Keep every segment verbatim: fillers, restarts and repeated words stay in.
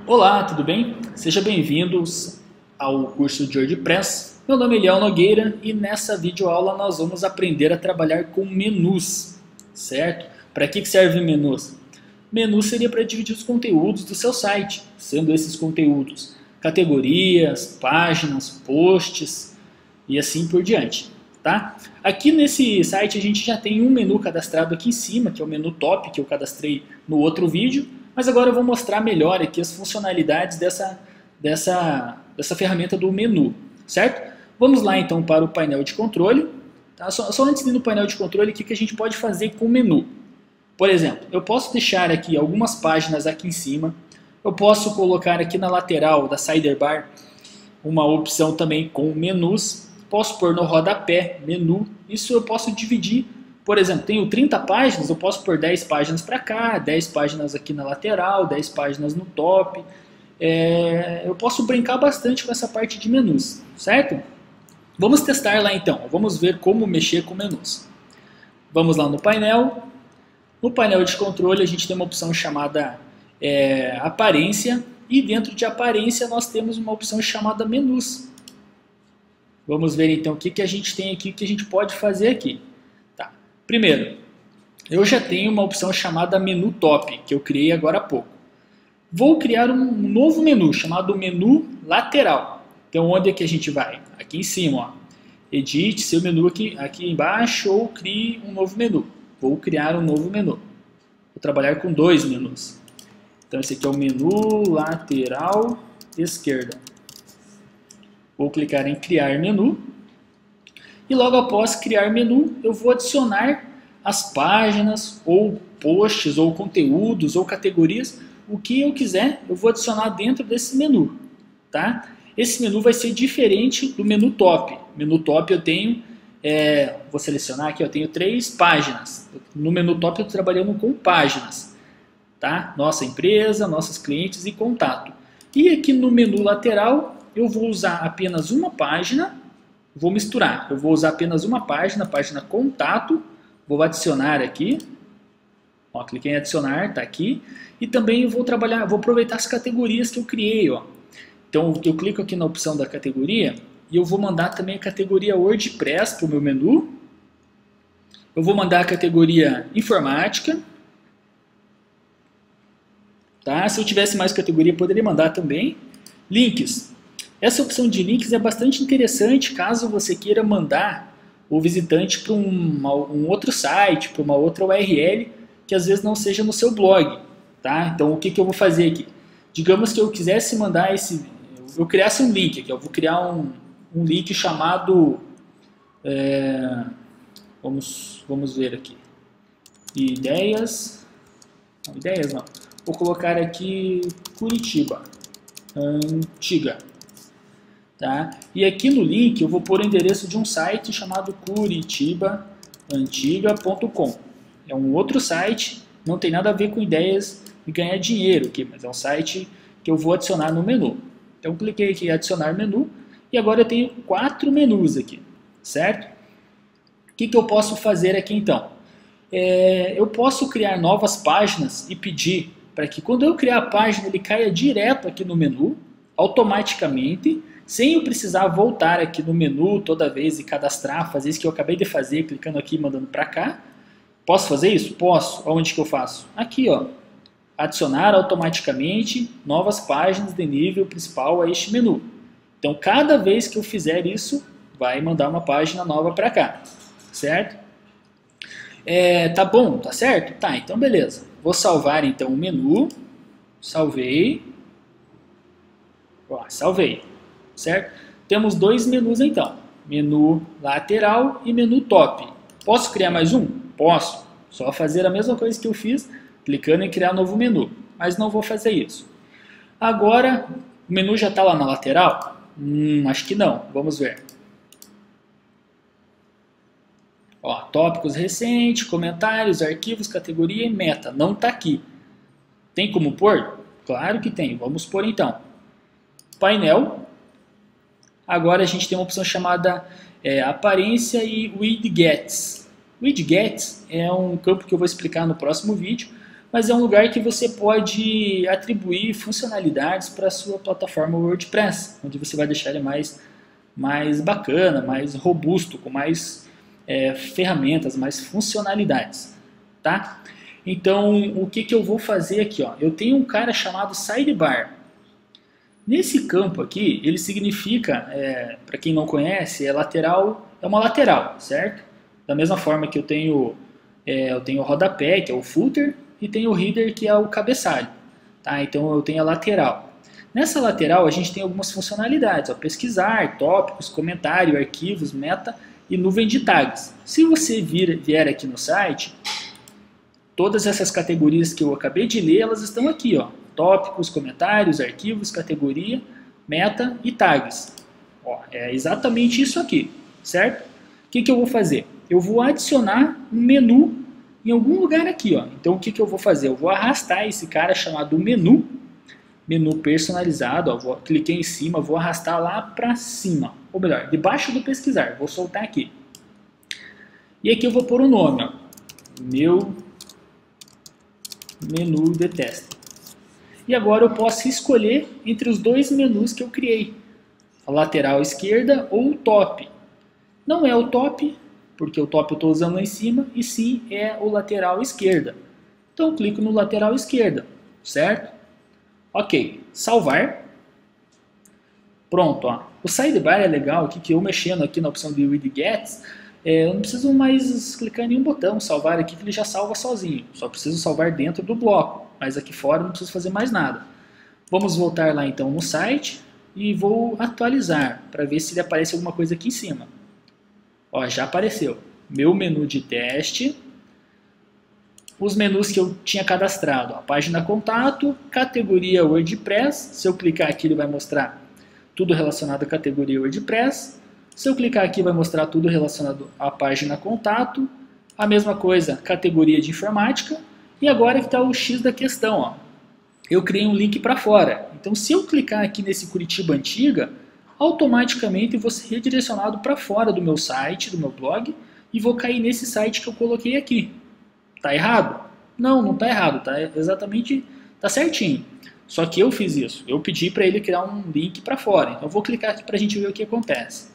Olá, tudo bem? Sejam bem-vindos ao curso de WordPress. Meu nome é Eliel Nogueira e nessa videoaula nós vamos aprender a trabalhar com menus, certo? Para que serve menus? Menu seria para dividir os conteúdos do seu site, sendo esses conteúdos categorias, páginas, posts e assim por diante, tá? Aqui nesse site a gente já tem um menu cadastrado aqui em cima, que é o menu top, que eu cadastrei no outro vídeo. Mas agora eu vou mostrar melhor aqui as funcionalidades dessa, dessa, dessa ferramenta do menu, certo? Vamos lá então para o painel de controle. Tá? Só, só antes de ir no painel de controle, o que, que a gente pode fazer com o menu? Por exemplo, eu posso deixar aqui algumas páginas aqui em cima, eu posso colocar aqui na lateral da sidebar uma opção também com menus, posso pôr no rodapé, menu, isso eu posso dividir. Por exemplo, tenho trinta páginas, eu posso pôr dez páginas para cá, dez páginas aqui na lateral, dez páginas no top. É, eu posso brincar bastante com essa parte de menus, certo? Vamos testar lá então, vamos ver como mexer com menus. Vamos lá no painel. No painel de controle a gente tem uma opção chamada é, aparência e dentro de aparência nós temos uma opção chamada menus. Vamos ver então o que, que a gente tem aqui, o que a gente pode fazer aqui. Primeiro, eu já tenho uma opção chamada menu top, que eu criei agora há pouco. Vou criar um novo menu, chamado menu lateral. Então, onde é que a gente vai? Aqui em cima, ó. Edite seu menu aqui, aqui embaixo ou crie um novo menu. Vou criar um novo menu. Vou trabalhar com dois menus. Então, esse aqui é o menu lateral esquerda. Vou clicar em criar menu. E logo após criar menu, eu vou adicionar as páginas, ou posts, ou conteúdos, ou categorias, o que eu quiser, eu vou adicionar dentro desse menu, tá? Esse menu vai ser diferente do menu top. Menu top eu tenho, é, vou selecionar aqui, eu tenho três páginas. No menu top eu estou trabalhando com páginas, tá? Nossa empresa, nossos clientes e contato. E aqui no menu lateral, eu vou usar apenas uma página. Vou misturar, eu vou usar apenas uma página, página contato, vou adicionar aqui, ó, cliquei em adicionar, tá aqui, e também eu vou trabalhar, vou aproveitar as categorias que eu criei, ó. Então eu clico aqui na opção da categoria e eu vou mandar também a categoria WordPress para o meu menu, eu vou mandar a categoria informática, tá? Se eu tivesse mais categoria poderia mandar também, links. Essa opção de links é bastante interessante caso você queira mandar o visitante para um, um outro site, para uma outra U R L que às vezes não seja no seu blog, tá? Então o que, que eu vou fazer aqui? Digamos que eu quisesse mandar esse, eu criasse um link aqui, eu vou criar um, um link chamado, é, vamos, vamos ver aqui, ideias, não, ideias não, vou colocar aqui Curitiba, antiga. Tá? E aqui no link eu vou pôr o endereço de um site chamado curitiba antiga ponto com. É um outro site, não tem nada a ver com ideias de ganhar dinheiro aqui, mas é um site que eu vou adicionar no menu. Então cliquei aqui em adicionar menu e agora eu tenho quatro menus aqui, certo? O que, que eu posso fazer aqui então? É, eu posso criar novas páginas e pedir para que quando eu criar a página ele caia direto aqui no menu, automaticamente, sem eu precisar voltar aqui no menu toda vez e cadastrar, fazer isso que eu acabei de fazer, clicando aqui e mandando para cá. Posso fazer isso? Posso. Onde que eu faço? Aqui, ó. Adicionar automaticamente novas páginas de nível principal a este menu. Então, cada vez que eu fizer isso, vai mandar uma página nova para cá. Certo? É, tá bom? Tá certo? Tá, então beleza. Vou salvar então o menu. Salvei. Ó, salvei. Certo? Temos dois menus então, menu lateral e menu top. Posso criar mais um? Posso, só fazer a mesma coisa que eu fiz, clicando em criar novo menu, mas não vou fazer isso. Agora, o menu já está lá na lateral? Hum, acho que não, vamos ver. Ó, tópicos recentes, comentários, arquivos, categoria e meta, não está aqui. Tem como pôr? Claro que tem, vamos pôr então. Painel. Agora a gente tem uma opção chamada é, aparência e widgets. Widgets é um campo que eu vou explicar no próximo vídeo, mas é um lugar que você pode atribuir funcionalidades para a sua plataforma WordPress, onde você vai deixar ele mais, mais bacana, mais robusto, com mais é, ferramentas, mais funcionalidades, tá? Então, o que, que eu vou fazer aqui? Ó? Eu tenho um cara chamado sidebar. Nesse campo aqui, ele significa, é, para quem não conhece, é lateral, é uma lateral, certo? Da mesma forma que eu tenho, é, eu tenho o rodapé, que é o footer, e tenho o header, que é o cabeçalho. Tá? Então eu tenho a lateral. Nessa lateral a gente tem algumas funcionalidades, ó, pesquisar, tópicos, comentário, arquivos, meta e nuvem de tags. Se você vir, vier aqui no site, todas essas categorias que eu acabei de ler, elas estão aqui, ó. Tópicos, comentários, arquivos, categoria, meta e tags. Ó, é exatamente isso aqui, certo? O que, que eu vou fazer? Eu vou adicionar um menu em algum lugar aqui, ó. Então o que, que eu vou fazer? Eu vou arrastar esse cara chamado menu, menu personalizado, ó. Vou, cliquei em cima, vou arrastar lá para cima, ou melhor, debaixo do pesquisar, vou soltar aqui. E aqui eu vou pôr o um nome, ó. Meu menu de teste. E agora eu posso escolher entre os dois menus que eu criei, a lateral esquerda ou o top. Não é o top, porque o top eu estou usando lá em cima, e sim é o lateral esquerda. Então eu clico no lateral esquerda, certo? Ok, salvar. Pronto, ó. O sidebar é legal, aqui, que eu mexendo aqui na opção de widgets, é, eu não preciso mais clicar em nenhum botão, salvar aqui, que ele já salva sozinho. Só preciso salvar dentro do bloco, mas aqui fora não preciso fazer mais nada. Vamos voltar lá então no site e vou atualizar, para ver se ele aparece alguma coisa aqui em cima. Ó, já apareceu. Meu menu de teste, os menus que eu tinha cadastrado. Ó, página contato, categoria WordPress. Se eu clicar aqui, ele vai mostrar tudo relacionado à categoria WordPress. Se eu clicar aqui, vai mostrar tudo relacionado à página contato. A mesma coisa, categoria de informática. E agora que está o X da questão. Ó. Eu criei um link para fora. Então, se eu clicar aqui nesse Curitiba Antiga, automaticamente vou ser redirecionado para fora do meu site, do meu blog, e vou cair nesse site que eu coloquei aqui. Tá errado? Não, não tá errado, tá exatamente, tá certinho. Só que eu fiz isso, eu pedi para ele criar um link para fora. Então eu vou clicar aqui para a gente ver o que acontece.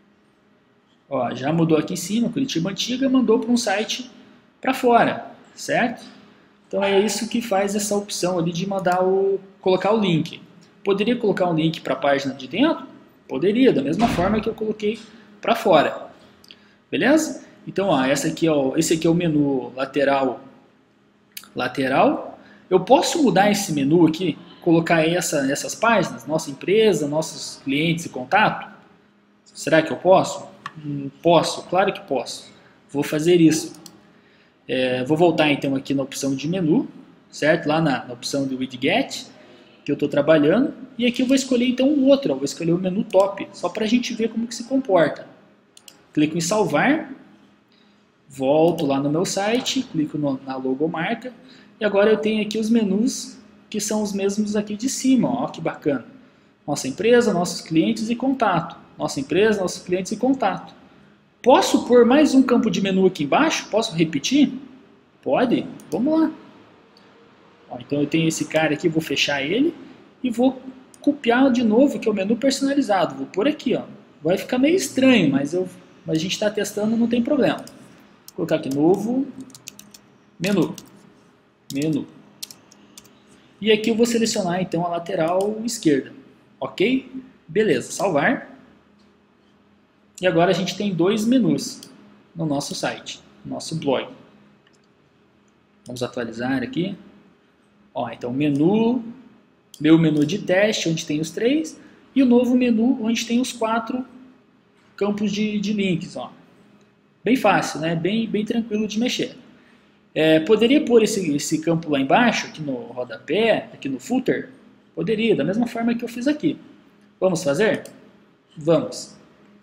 Ó, já mudou aqui em cima, Curitiba Antiga, mandou para um site para fora, certo? Então é isso que faz essa opção ali de mandar o, colocar o link. Poderia colocar um link para a página de dentro? Poderia, da mesma forma que eu coloquei para fora. Beleza? Então, ó, essa aqui, ó, esse aqui é o menu lateral. Lateral. Eu posso mudar esse menu aqui, colocar essa, essas páginas, nossa empresa, nossos clientes e contato? Será que eu posso? Hum, posso, claro que posso. Vou fazer isso. É, vou voltar então aqui na opção de menu, certo? Lá na, na opção de widget, que eu estou trabalhando, e aqui eu vou escolher então o outro, ó, vou escolher o menu top, só para a gente ver como que se comporta. Clico em salvar, volto lá no meu site, clico no, na logomarca, e agora eu tenho aqui os menus que são os mesmos aqui de cima, ó, que bacana. Nossa empresa, nossos clientes e contato. Nossa empresa, nossos clientes e contato. Posso pôr mais um campo de menu aqui embaixo? Posso repetir? Pode? Vamos lá. Ó, então eu tenho esse cara aqui, vou fechar ele e vou copiar de novo, que é o menu personalizado. Vou pôr aqui, ó. Vai ficar meio estranho, mas, eu, mas a gente está testando, não tem problema. Vou colocar aqui novo, menu, menu. E aqui eu vou selecionar então a lateral esquerda. Ok? Beleza, salvar. E agora a gente tem dois menus no nosso site, no nosso blog. Vamos atualizar aqui. Ó, então, menu, meu menu de teste, onde tem os três, e o novo menu, onde tem os quatro campos de, de links. Ó. Bem fácil, né? Bem, bem tranquilo de mexer. É, poderia pôr esse, esse campo lá embaixo, aqui no rodapé, aqui no footer? Poderia, da mesma forma que eu fiz aqui. Vamos fazer? Vamos.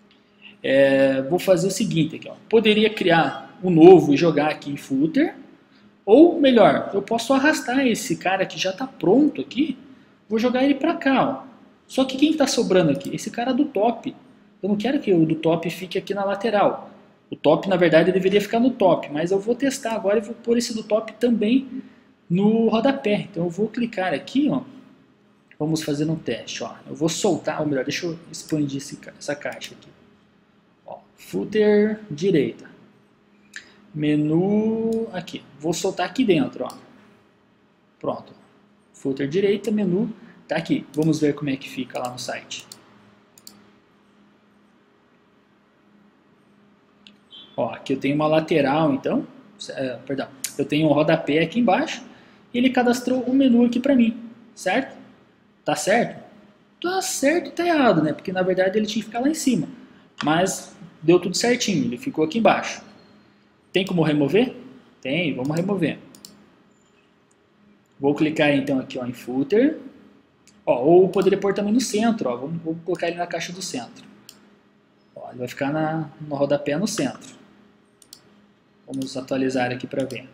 É, vou fazer o seguinte aqui, ó. Poderia criar um novo e jogar aqui em footer. Ou, melhor, eu posso arrastar esse cara que já está pronto aqui, vou jogar ele para cá. Ó. Só que quem está sobrando aqui? Esse cara do top. Eu não quero que o do top fique aqui na lateral. O top, na verdade, deveria ficar no top, mas eu vou testar agora e vou pôr esse do top também no rodapé. Então eu vou clicar aqui, ó. Vamos fazer um teste, ó. Eu vou soltar, ou melhor, deixa eu expandir esse, essa caixa aqui. Ó, footer direita. Menu aqui. Vou soltar aqui dentro, ó. Pronto. Footer direita, menu tá aqui. Vamos ver como é que fica lá no site. Ó, aqui eu tenho uma lateral, então, é, perdão, eu tenho um rodapé aqui embaixo e ele cadastrou o menu aqui para mim, certo? Tá certo? Tá certo e tá errado, né? Porque na verdade ele tinha que ficar lá em cima, mas deu tudo certinho, ele ficou aqui embaixo. Tem como remover? Tem, vamos remover. Vou clicar então aqui, ó, em footer, ó, ou poderia pôr também no centro, ó, vamos, vamos colocar ele na caixa do centro. Ó, ele vai ficar na, no rodapé no centro. Vamos atualizar aqui para ver.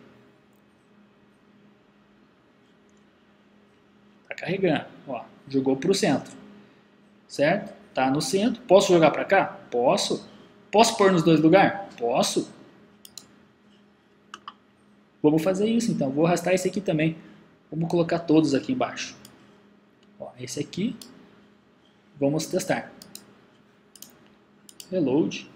Está carregando. Ó, jogou para o centro. Certo? Está no centro. Posso jogar para cá? Posso. Posso pôr nos dois lugares? Posso. Vamos fazer isso então. Vou arrastar esse aqui também. Vamos colocar todos aqui embaixo. Ó, esse aqui. Vamos testar. Reload.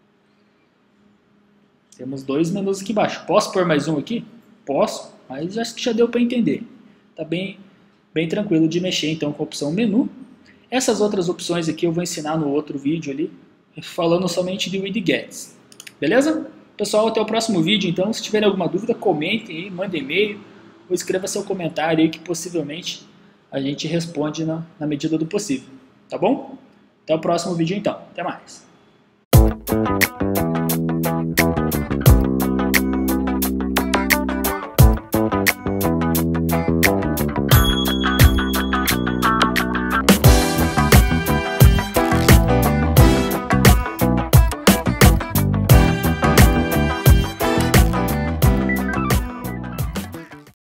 Temos dois menus aqui embaixo. Posso pôr mais um aqui? Posso, mas acho que já deu para entender. Tá bem, bem tranquilo de mexer então com a opção menu. Essas outras opções aqui eu vou ensinar no outro vídeo ali, falando somente de widgets. Beleza? Pessoal, até o próximo vídeo então. Se tiverem alguma dúvida, comentem aí, mandem e-mail ou escreva seu comentário aí que possivelmente a gente responde na, na medida do possível. Tá bom? Até o próximo vídeo então. Até mais.